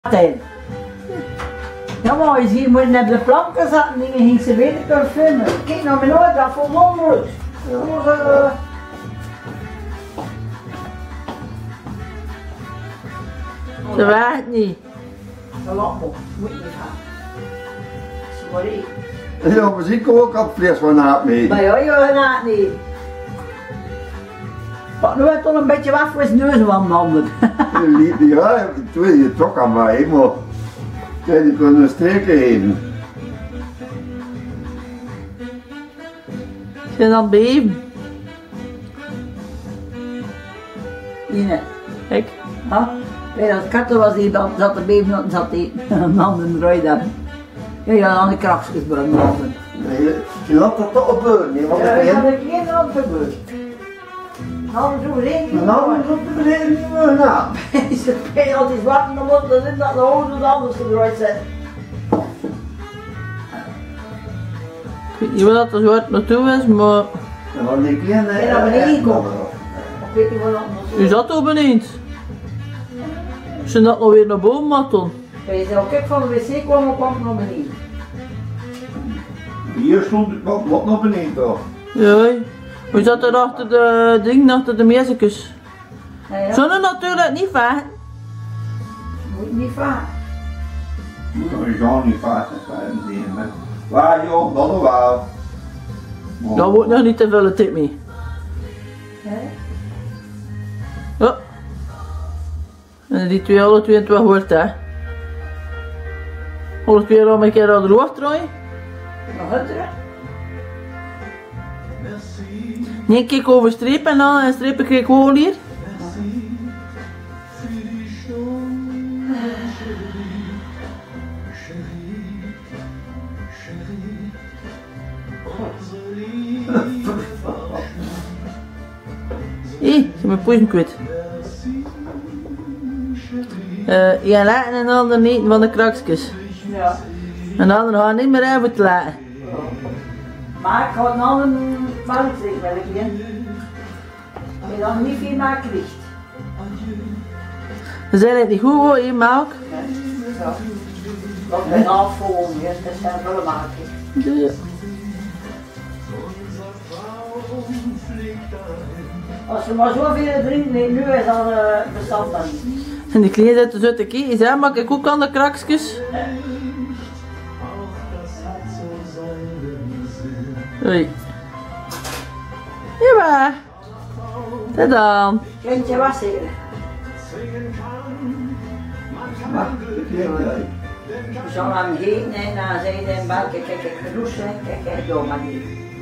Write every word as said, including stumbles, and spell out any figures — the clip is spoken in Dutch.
Ja, maar je ziet, moet net de planken zetten, dingen ging ze beter kunnen filmen. Kijk naar mijn oor, dat vond onmogelijk. Ja. Ze werkt niet. Dat laat me, moet niet gaan. Sorry. Ja, maar zie ik ook al vlees van naad mee. Maar ja, je gaat niet. Maar nu heb toch een beetje weg voor zijn neus van de handen. Ja, toen je toch aan mij, maar die kunnen streken geven. Zijn dan beven? Ine. Kijk. Ja, bij dat katten was die dan zat de beven en zat die een handen eruit hebben. Ja, ja, dan de kraksjes bij de handen. Nee, je had dat toch gebeuren, nee, want Ja, ik dat ben... had ik geen hand gebeurd. Nou, zo reden. Maar nou is op de beneden niet meer na. Ze spelen altijd zwart, dan moet er in dat de hoofd anders eruit zetten. Ik weet niet wat dat er zwart naartoe is, maar... En dan die kleine... En naar beneden komen. Ik weet niet wat dat U zat er beneden. Ze dat nog weer naar boven matten. je zei, kijk van de wc kwam, kwam ik naar beneden. Hier stond het wat, wat naar beneden toch? Ja. We zaten achter de ding, achter de meisjes. Ja, ja. Zullen natuurlijk niet vechten. Moet niet vaak. Je kan niet vaak zijn. Waar joh, dat wel. Daar wordt nog niet te veel tip mee. Ja. Ja. En die twee, alle tweeëntwintig wordt hè. Alle twee al een keer aan de hoofd draaien. Nog het terug. Nee, kijk over strepen en dan en strepen kijk gewoon hier. Hé, hey, ze mijn poezen kwijt. Uh, ja, laten en de ander niet van de kraksjes. Ja. En de ander gaat niet meer even te laten. Maar ik had nog een foutstreek wel ik in. Je dan niet veel meer krijgt. Ze zijn het niet goed hoor, je maak. Ja. Dat is afvolgen, dat zijn wel maken. Ja. Als je maar zoveel drinkt, nee, nu is dat uh, bestand dan niet. En die kleine zitten zo te kijken, zeg maar, ik ook aan de kraksjes. Oei. Jawel. Tada. Kleintje was hier. We zullen hem heen en dan zei hij in bank, kijk, ik genoeg zijn, kijk, kijk, door maar niet.